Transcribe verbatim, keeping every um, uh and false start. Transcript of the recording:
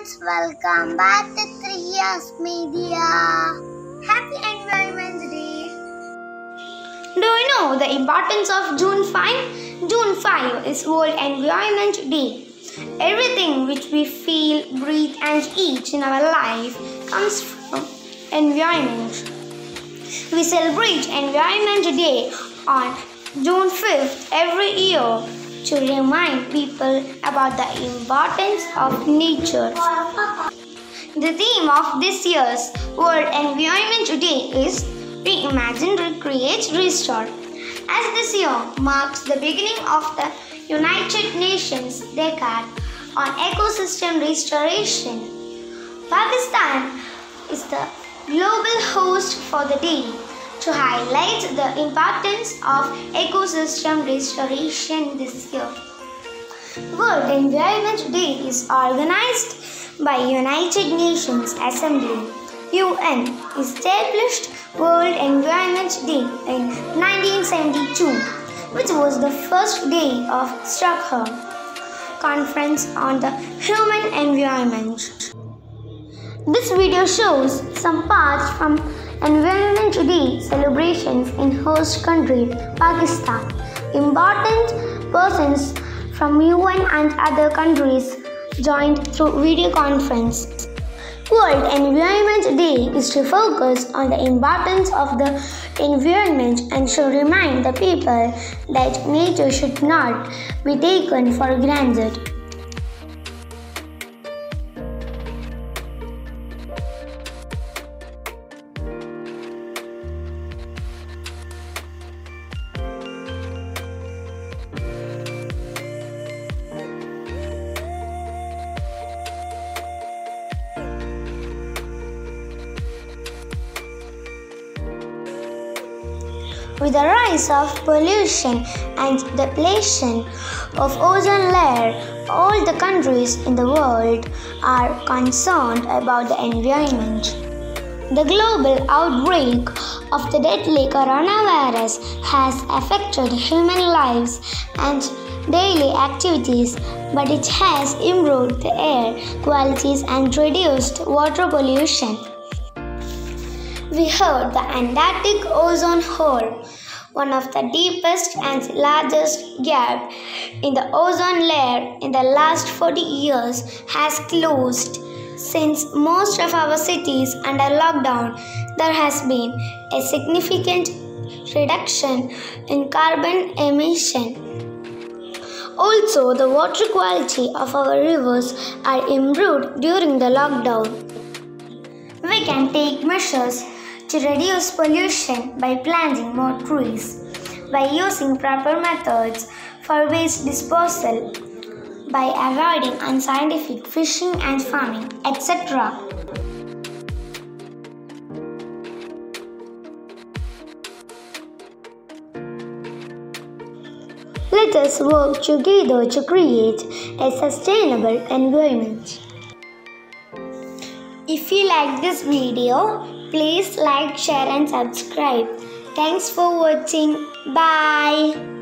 friends, welcome back to three years Media. Happy Environment Day. Do you know the importance of June fifth? June fifth is World Environment Day. Everything which we feel, breathe and eat in our life comes from environment. We celebrate Environment Day on June fifth every year to remind people about the importance of nature. The theme of this year's World Environment Day is Reimagine, Recreate, Restore. As this year marks the beginning of the United Nations Decade on Ecosystem Restoration, Pakistan is the global host for the day to highlight the importance of ecosystem restoration this year. World Environment Day is organized by United Nations Assembly. U N established World Environment Day in nineteen seventy-two, which was the first day of Stockholm Conference on the Human Environment. This video shows some parts from Environment Day celebrations in host country Pakistan. Important persons from U N and other countries joined through video conference. World Environment Day is to focus on the importance of the environment and to remind the people that nature should not be taken for granted. With the rise of pollution and depletion of ozone layer, all the countries in the world are concerned about the environment. The global outbreak of the deadly coronavirus has affected human lives and daily activities, but it has improved the air qualities and reduced water pollution. We heard the Antarctic ozone hole, one of the deepest and largest gap in the ozone layer in the last forty years, has closed. Since most of our cities under lockdown, there has been a significant reduction in carbon emission. Also, the water quality of our rivers are improved during the lockdown. We can take measures to reduce pollution by planting more trees, by using proper methods for waste disposal, by avoiding unscientific fishing and farming, et cetera. Let us work together to create a sustainable environment. If you like this video, please like, share and subscribe. Thanks for watching. Bye.